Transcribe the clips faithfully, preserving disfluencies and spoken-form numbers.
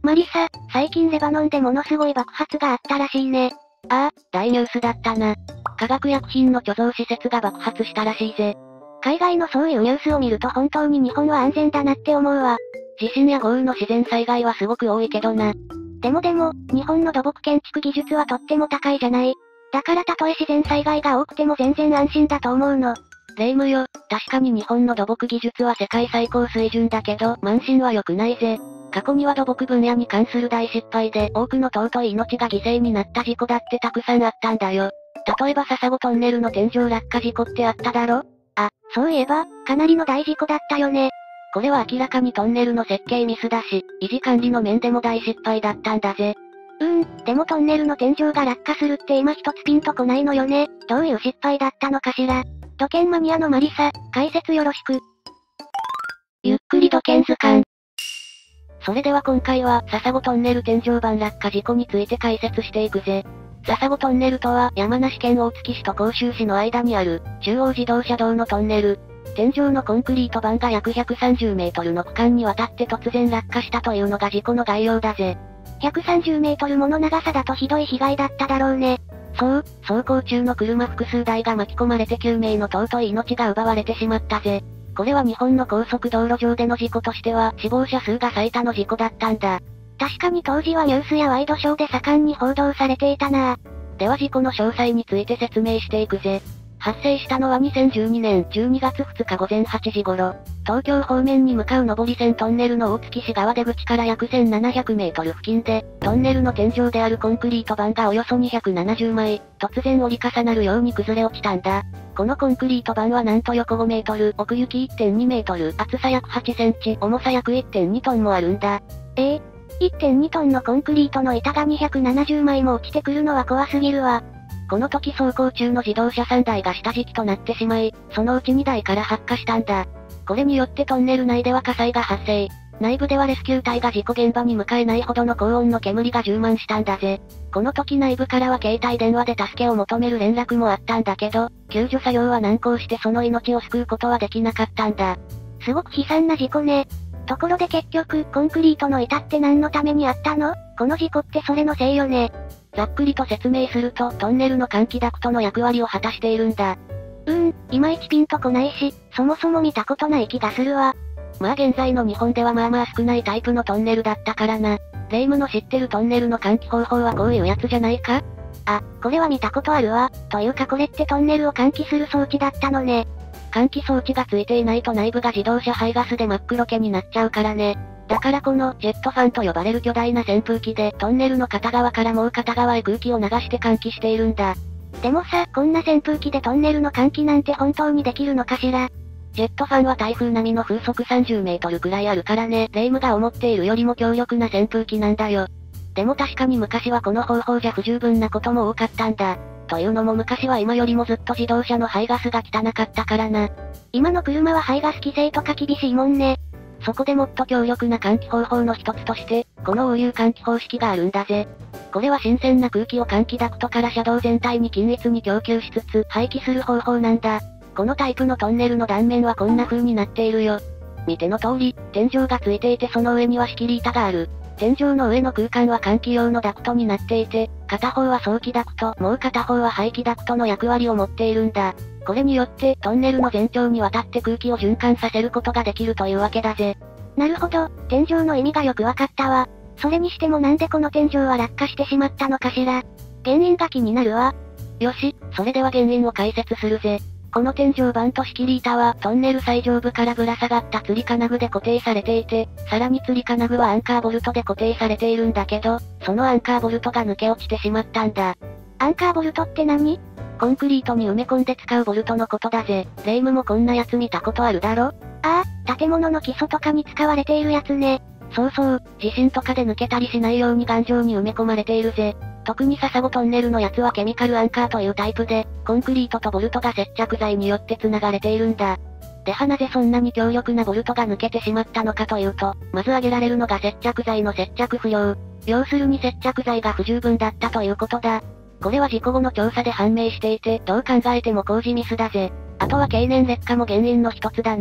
マリサ、最近レバノンでものすごい爆発があったらしいね。 ああ、大ニュースだったな。化学薬品の貯蔵施設が爆発したらしいぜ。 海外のそういうニュースを見ると本当に日本は安全だなって思うわ。 地震や豪雨の自然災害はすごく多いけどな。 でもでも、日本の土木建築技術はとっても高いじゃない。だからたとえ自然災害が多くても全然安心だと思うの。 霊夢よ、確かに日本の土木技術は世界最高水準だけど、慢心は良くないぜ。過去には土木分野に関する大失敗で多くの尊い命が犠牲になった事故だってたくさんあったんだよ。例えば笹子トンネルの天井落下事故ってあっただろ？ あ、そういえば、かなりの大事故だったよね。 これは明らかにトンネルの設計ミスだし、維持管理の面でも大失敗だったんだぜ。 うーん、でもトンネルの天井が落下するって今一つピンとこないのよね。どういう失敗だったのかしら。土建マニアのマリサ、解説よろしく。 ゆっくり土建図鑑。それでは今回は、笹子トンネル天井板落下事故について解説していくぜ。笹子トンネルとは、山梨県大月市と甲州市の間にある、中央自動車道のトンネル。天井のコンクリート板が約ひゃくさんじゅうメートルの区間にわたって突然落下したというのが事故の概要だぜ。 ひゃくさんじゅうメートルもの長さだとひどい被害だっただろうね。 そう、走行中の車複数台が巻き込まれてきゅうめいの尊い命が奪われてしまったぜ。これは日本の高速道路上での事故としては死亡者数が最多の事故だったんだ。 確かに当時はニュースやワイドショーで盛んに報道されていたな。 では事故の詳細について説明していくぜ。発生したのはにせんじゅうにねんじゅうにがつふつか午前はちじ頃、東京方面に向かう上り線トンネルの大月市川出口から約せんななひゃくメートル付近で、トンネルの天井であるコンクリート板がおよそにひゃくななじゅうまい、突然折り重なるように崩れ落ちたんだ。このコンクリート板はなんと横ごメートル、奥行き いってんにメートル、厚さ約はちセンチ、重さ約 いってんにトンもあるんだ。 ええー、いってんにトンのコンクリートの板がにひゃくななじゅうまいも落ちてくるのは怖すぎるわ。 この時走行中の自動車さんだいが下敷きとなってしまい、そのうちにだいから発火したんだ。これによってトンネル内では火災が発生。内部ではレスキュー隊が事故現場に向かえないほどの高温の煙が充満したんだぜ。この時内部からは携帯電話で助けを求める連絡もあったんだけど、救助作業は難航してその命を救うことはできなかったんだ。 すごく悲惨な事故ね。ところで結局、コンクリートの板って何のためにあったの？この事故ってそれのせいよね。 ざっくりと説明すると、トンネルの換気ダクトの役割を果たしているんだ。 うーん、いまいちピンとこないし、そもそも見たことない気がするわ。 まあ現在の日本ではまあまあ少ないタイプのトンネルだったからな。霊夢の知ってるトンネルの換気方法はこういうやつじゃないか？ あ、これは見たことあるわ。というかこれってトンネルを換気する装置だったのね。 換気装置がついていないと内部が自動車排ガスで真っ黒けになっちゃうからね。だからこのジェットファンと呼ばれる巨大な扇風機でトンネルの片側からもう片側へ空気を流して換気しているんだ。 でもさ、こんな扇風機でトンネルの換気なんて本当にできるのかしら？ ジェットファンは台風並みの風速さんじゅうメートルくらいあるからね、霊夢が思っているよりも強力な扇風機なんだよ。でも確かに昔はこの方法じゃ不十分なことも多かったんだ。というのも昔は今よりもずっと自動車の排ガスが汚かったからな。 今の車は排ガス規制とか厳しいもんね。 そこでもっと強力な換気方法の一つとして、この応流換気方式があるんだぜ。これは新鮮な空気を換気ダクトから車道全体に均一に供給しつつ排気する方法なんだ。このタイプのトンネルの断面はこんな風になっているよ。見ての通り、天井がついていてその上には仕切り板がある。天井の上の空間は換気用のダクトになっていて、片方は送気ダクト、もう片方は排気ダクトの役割を持っているんだ。これによって、トンネルの全長にわたって空気を循環させることができるというわけだぜ。 なるほど、天井の意味がよくわかったわ。それにしてもなんでこの天井は落下してしまったのかしら。原因が気になるわ。 よし、それでは原因を解説するぜ。この天井板と仕切り板はトンネル最上部からぶら下がった吊り金具で固定されていて、さらに吊り金具はアンカーボルトで固定されているんだけど、そのアンカーボルトが抜け落ちてしまったんだ。 アンカーボルトって何？ コンクリートに埋め込んで使うボルトのことだぜ。霊夢もこんなやつ見たことあるだろ？ ああ、建物の基礎とかに使われているやつね。 そうそう、地震とかで抜けたりしないように頑丈に埋め込まれているぜ。特に笹子トンネルのやつはケミカルアンカーというタイプで、コンクリートとボルトが接着剤によって繋がれているんだ。ではなぜそんなに強力なボルトが抜けてしまったのかというと、まず挙げられるのが接着剤の接着不良。要するに接着剤が不十分だったということだ。これは事故後の調査で判明していて、どう考えても工事ミスだぜ。あとは経年劣化も原因の一つだな。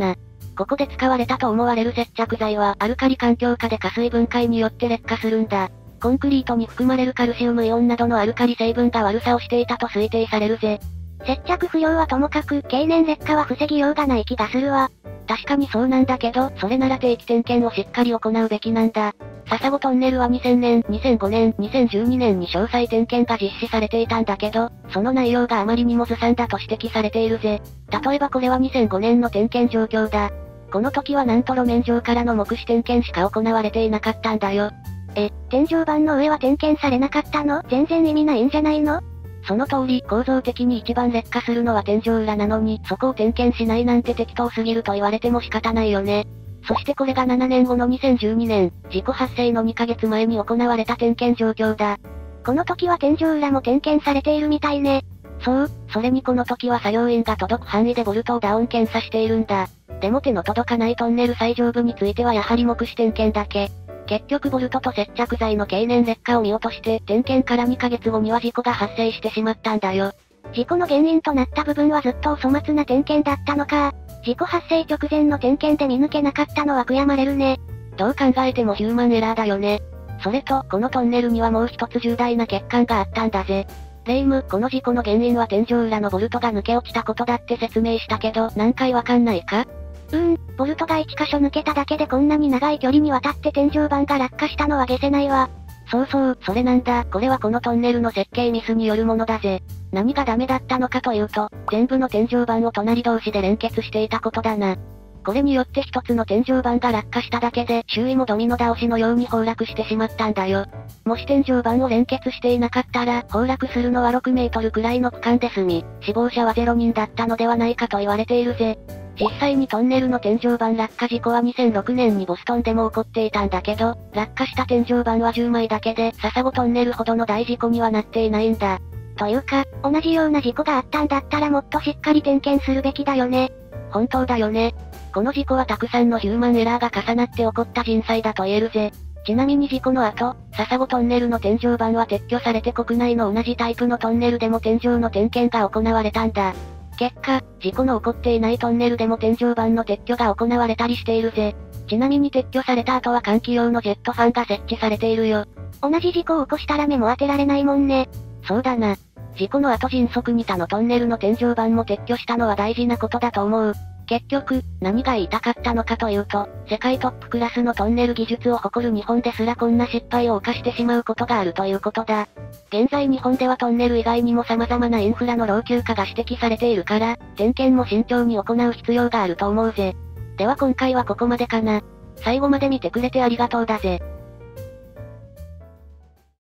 ここで使われたと思われる接着剤はアルカリ環境下で加水分解によって劣化するんだ。コンクリートに含まれるカルシウムイオンなどのアルカリ成分が悪さをしていたと推定されるぜ。 接着不良はともかく経年劣化は防ぎようがない気がするわ。 確かにそうなんだけど、それなら定期点検をしっかり行うべきなんだ。笹子トンネルはにせんねん、にせんごねん、にせんじゅうにねんに詳細点検が実施されていたんだけど、その内容があまりにもずさんだと指摘されているぜ。例えばこれはにせんごねんの点検状況だ。この時はなんと路面上からの目視点検しか行われていなかったんだよ。 え、天井板の上は点検されなかったの？全然意味ないんじゃないの？ その通り、構造的に一番劣化するのは天井裏なのに、そこを点検しないなんて適当すぎると言われても仕方ないよね。そしてこれがななねんごのにせんじゅうにねん、事故発生のにかげつまえに行われた点検状況だ。 この時は天井裏も点検されているみたいね。 そう、それにこの時は作業員が届く範囲でボルトをダウン検査しているんだ。でも手の届かないトンネル最上部についてはやはり目視点検だけ。結局ボルトと接着剤の経年劣化を見落として、点検からにかげつごには事故が発生してしまったんだよ。 事故の原因となった部分はずっとお粗末な点検だったのか。事故発生直前の点検で見抜けなかったのは悔やまれるね。 どう考えてもヒューマンエラーだよね。それと、このトンネルにはもう一つ重大な欠陥があったんだぜ。レイム、この事故の原因は天井裏のボルトが抜け落ちたことだって説明したけど、なんかわかんないか？ うーん、ボルトが一箇所抜けただけでこんなに長い距離にわたって天井板が落下したのは解せないわ。 そうそう、それなんだ。これはこのトンネルの設計ミスによるものだぜ。何がダメだったのかというと、全部の天井板を隣同士で連結していたことだな。これによって一つの天井板が落下しただけで、周囲もドミノ倒しのように崩落してしまったんだよ。もし天井板を連結していなかったら、崩落するのはろくメートルくらいの区間で済み、死亡者はゼロにんだったのではないかと言われているぜ。実際にトンネルの天井板落下事故はにせんろくねんにボストンでも起こっていたんだけど、落下した天井板はじゅうまいだけで、笹子トンネルほどの大事故にはなっていないんだ。 というか、同じような事故があったんだったらもっとしっかり点検するべきだよね。 本当だよね。この事故はたくさんのヒューマンエラーが重なって起こった人災だと言えるぜ。ちなみに事故の後、笹子トンネルの天井板は撤去されて国内の同じタイプのトンネルでも天井の点検が行われたんだ。結果、事故の起こっていないトンネルでも天井板の撤去が行われたりしているぜ。ちなみに撤去された後は換気用のジェットファンが設置されているよ。 同じ事故を起こしたら目も当てられないもんね。 そうだな。事故の後迅速に他のトンネルの天井板も撤去したのは大事なことだと思う。結局、何が言いたかったのかというと、世界トップクラスのトンネル技術を誇る日本ですらこんな失敗を犯してしまうことがあるということだ。現在日本ではトンネル以外にも様々なインフラの老朽化が指摘されているから、点検も慎重に行う必要があると思うぜ。では今回はここまでかな。最後まで見てくれてありがとうだぜ。